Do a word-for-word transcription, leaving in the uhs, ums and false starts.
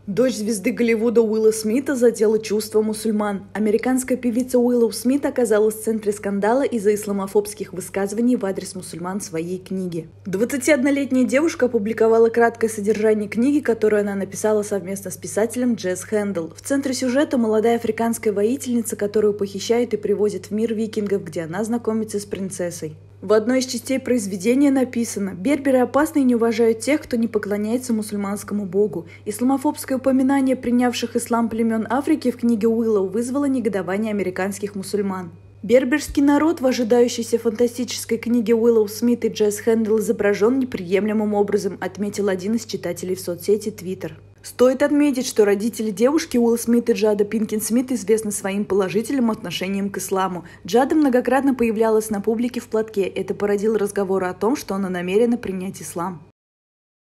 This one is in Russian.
Дочь звезды Голливуда Уилла Смита задела чувства мусульман. Американская певица Уиллоу Смит оказалась в центре скандала из-за исламофобских высказываний в адрес мусульман в своей книге. двадцатиоднолетняя девушка опубликовала краткое содержание книги, которую она написала совместно с писателем Джесс Хэндл. В центре сюжета молодая африканская воительница, которую похищают и привозят в мир викингов, где она знакомится с принцессой. В одной из частей произведения написано: «Берберы опасны и не уважают тех, кто не поклоняется мусульманскому богу». Исламофобское упоминание принявших ислам племен Африки в книге Уиллоу вызвало негодование американских мусульман. Берберский народ в ожидающейся фантастической книге Уиллоу Смит и Джесс Хэндл изображен неприемлемым образом, отметил один из читателей в соцсети Twitter. Стоит отметить, что родители девушки Уилл Смит и Джада Пинкин Смит известны своим положительным отношением к исламу. Джада многократно появлялась на публике в платке. Это породило разговоры о том, что она намерена принять ислам.